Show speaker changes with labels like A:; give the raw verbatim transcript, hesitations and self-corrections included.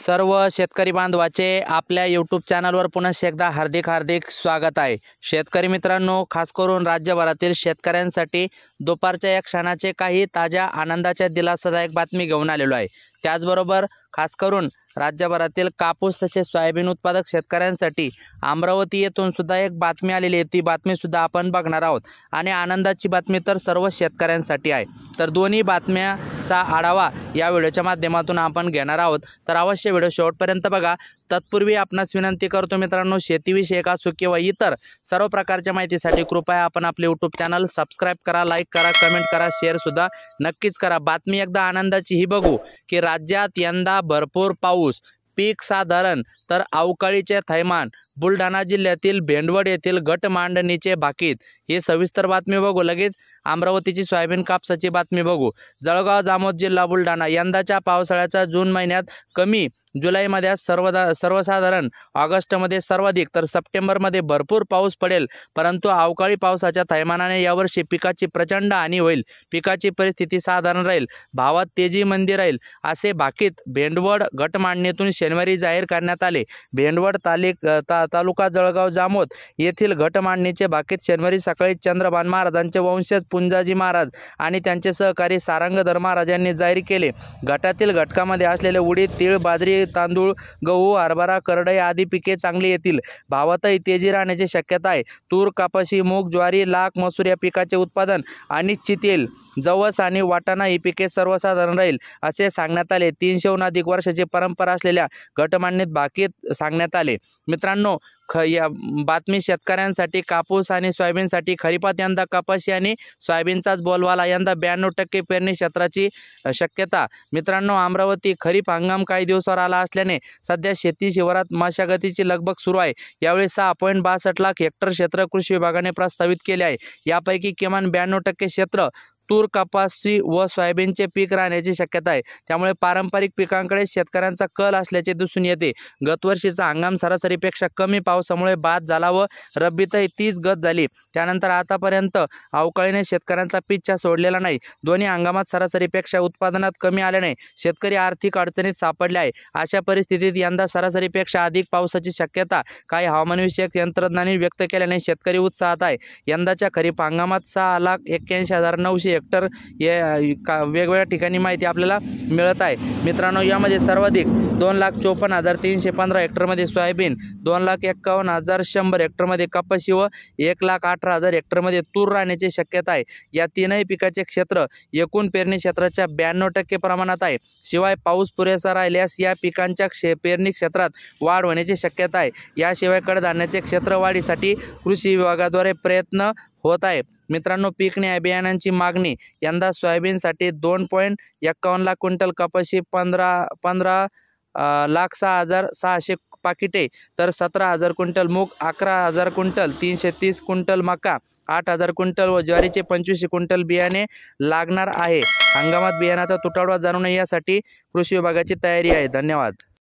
A: सर्व शेतकरी बांधवाचे आपल्या यूट्यूब चॅनलवर पुन्हा एकदा हार्दिक हार्दिक स्वागत आहे। शेतकरी मित्रांनो, खास करून राज्यभरातील शेतकऱ्यांसाठी दुपारच्या या क्षणाचे काही ताज्या आनंदाच्या दिलासादायक बातमी घेऊन आलेलो आहे। त्याचबरोबर खास करून राज्यभरातील कापूस तसेच सोयाबीन उत्पादक शेतकऱ्यांसाठी अमरावती येथून सुद्धा एक बातमी आलेली आहे। ती बातमी सुद्धा आपण बघणार आहोत आणि आनंदाची बातमी तर सर्व शेतकऱ्यांसाठी आहे। तर दोन्ही बातम्याचा आढावा या व्हिडिओच्या माध्यमातून आपण घेणार आहोत, तर अवश्य व्हिडिओ शेवटपर्यंत बघा। तत्पूर्वी आपणास विनंती करतो मित्रांनो, शेतीविषयक असो किंवा इतर सर्व प्रकारच्या माहितीसाठी कृपया आपण आपले यूट्यूब चॅनल सबस्क्राइब करा, लाईक करा, कमेंट करा, शेअर सुद्धा नक्कीच करा। बातमी एकदा आनंदाची ही बघू की राज्यात यंदा भरपूर पाऊस, पीक साधारण तर अवकाळीचे थैमान, बुलढाणा जिल्ह्यातील भेंडवड येथील घट मांडणीचे भाकीत। ही सविस्तर बातमी बघू। लगेच अमरावतीची सोयाबीन कापसाची बातमी बघू। जळगाव जामोद जिल्हा बुलढाणा यंदाच्या पावसाळ्याचा जून महिन्यात कमी, जुलैमध्ये सर्वदा सर्वसाधारण, ऑगस्टमध्ये सर्वाधिक तर सप्टेंबरमध्ये भरपूर पाऊस पडेल, परंतु अवकाळी पावसाच्या थैमानाने यावर्षी पिकाची प्रचंड हानी होईल। पिकाची परिस्थिती साधारण राहील, भावात तेजी मंदी राहील असे भाकीत भेंडवड घटमांडणीतून शनिवारी जाहीर करण्यात आले। भेंडवड तालिक ता, तालुका जळगाव जामोद येथील घटमांडणीचे भाकीत शनिवारी सकाळी चंद्रभान महाराजांचे वंशज पुंजाजी महाराज आणि त्यांचे सहकारी सारंगधर महाराज यांनी जाहीर केले। घटातील घटकामध्ये असलेले उडीद, तीळ, बाजरी, तांदूळ, गहू, हरभरा, करडई आदी पिके चांगली येतील, भावातही तेजी राहण्याची शक्यता आहे। तूर, कपाशी, मूग, ज्वारी, लाख, मसूर या पिकाचे उत्पादन अनिश्चित येईल। जवस आणि वाटाणा ही पिके सर्वसाधारण राहील असे सांगण्यात आले। तीनशेहून अधिक वर्षाची परंपरा असलेल्या घटमांडणीत भाकीत सांगण्यात आले। मित्रांनो, ख या बातमी शेतकऱ्यांसाठी कापूस आणि सोयाबीनसाठी खरीपात यंदा कपाशी आणि सोयाबीनचाच बोलवाला। यंदा ब्याण्णव टक्के पेरणी क्षेत्राची शक्यता। मित्रांनो, अमरावती खरीप हंगाम काही दिवसावर आला असल्याने सध्या शेती शिवारात मशागतीची लगबग सुरू आहे। यावेळी सहा पॉईंट बासष्ट लाख हेक्टर क्षेत्र कृषी विभागाने प्रस्तावित केले आहे। यापैकी किमान ब्याण्णव टक्के क्षेत्र तूर, कपाशी व सोयाबीनचे पीक राहण्याची शक्यता आहे। त्यामुळे पारंपरिक पिकांकडे शेतकऱ्यांचा कल असल्याचे दिसून येते। गतवर्षीचा हंगाम सरासरीपेक्षा कमी पावसामुळे बाद झाला व रब्बीतही तीच गत झाली। त्यानंतर आतापर्यंत अवकाळीने शेतकऱ्यांचा पिच्छा सोडलेला नाही। दोन्ही हंगामात सरासरीपेक्षा उत्पादनात कमी आल्याने शेतकरी आर्थिक अडचणीत सापडले आहे। अशा परिस्थितीत यंदा सरासरीपेक्षा अधिक पावसाची शक्यता काही हवामानविषयक यंत्रज्ञांनी व्यक्त केल्याने शेतकरी उत्साहात आहे। यंदाच्या खरीप हंगामात सहा लाख एक्क्याऐंशी हजार नऊशे हेक्टर या वेगवेगळ्या ठिकाणी माहिती आपल्याला मिळत आहे। मित्रांनो, यामध्ये सर्वाधिक दोन लाख चोपन्न हजार तीनशे पंधरा हेक्टरमध्ये सोयाबीन, दोन लाख एक्कावन्न हजार शंभर हेक्टरमध्ये कपाशी व एक लाख अठरा हजार हेक्टरमध्ये तूर राहण्याची शक्यता आहे। या तीनही पिकाचे क्षेत्र एकूण पेरणी क्षेत्राच्या ब्याण्णव टक्के प्रमाणात आहे। शिवाय पाऊस पुरेसा राहिल्यास या पिकांच्या क्षे पेरणी क्षेत्रात वाढ होण्याची शक्यता आहे। याशिवाय कडधान्याचे क्षेत्र वाढीसाठी कृषी विभागाद्वारे प्रयत्न होत आहे। मित्रांनो, पीक न्याय बियाणांची मागणी यंदा सोयाबीनसाठी दोन पॉईंट एक्कावन्न लाख क्विंटल, कपाशी पंधरा पंधरा लाख सहा हजार सहाशे पाकिटे तर सतरा हजार क्विंटल, मूग अकरा हजार क्विंटल, तीनशे तीस क्विंटल मका, आठ हजार क्विंटल व ज्वारीचे पंचवीसशे क्विंटल बियाणे लागणार आहे। हंगामात बियाणाचा तुटवडा जाणू नये यासाठी कृषी विभागाची तयारी आहे। धन्यवाद।